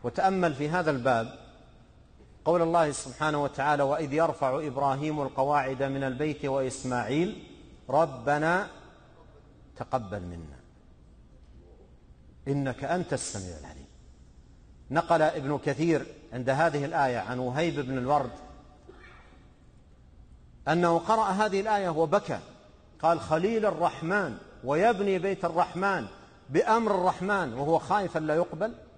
وتأمل في هذا الباب قول الله سبحانه وتعالى: وإذ يرفع إبراهيم القواعد من البيت وإسماعيل ربنا تقبل منا إنك أنت السميع العليم. نقل ابن كثير عند هذه الآية عن وهيب بن الورد أنه قرأ هذه الآية وبكى، قال: خليل الرحمن ويبني بيت الرحمن بأمر الرحمن وهو خائف لا يقبل.